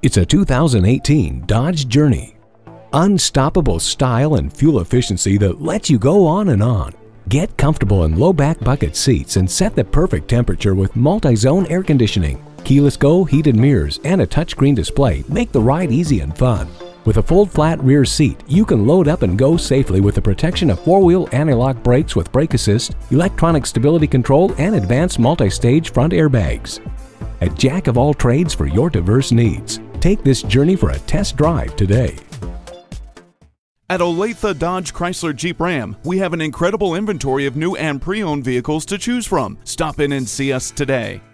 It's a 2018 Dodge Journey. Unstoppable style and fuel efficiency that lets you go on and on. Get comfortable in low back bucket seats and set the perfect temperature with multi-zone air conditioning. Keyless go, heated mirrors, and a touchscreen display make the ride easy and fun. With a full flat rear seat, you can load up and go safely with the protection of four-wheel anti-lock brakes with brake assist, electronic stability control, and advanced multi-stage front airbags. A jack of all trades for your diverse needs. Take this Journey for a test drive today. At Olathe Dodge Chrysler Jeep Ram, we have an incredible inventory of new and pre-owned vehicles to choose from. Stop in and see us today.